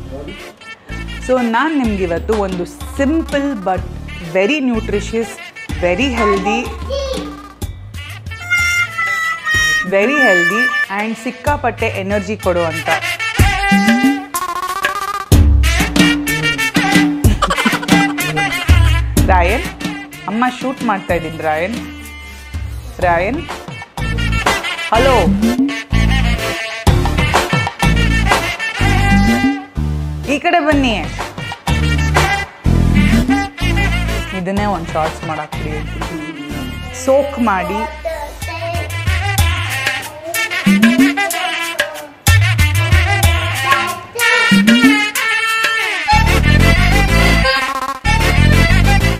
So ನಾನು ನಿಮ್ಗೆ ಇವತ್ತು ಒಂದು simple but very nutritious, very healthy and ಸಿಕ್ಕಾಪಟ್ಟೆ ಎನರ್ಜಿ ಕೊಡುವಂಥ ರಾಯನ್, ಅಮ್ಮ ಶೂಟ್ ಮಾಡ್ತಾ ಇದ್ದೀನಿ. ರಾಯನ್ ಹಲೋ, ಈ ಕಡೆ ಬನ್ನಿ. ಇದನ್ನೇ ಒಂದು ಶಾರ್ಟ್ಸ್ ಮಾಡಾಕ್ಬಿಡಿ. ಸೋಕ್ ಮಾಡಿ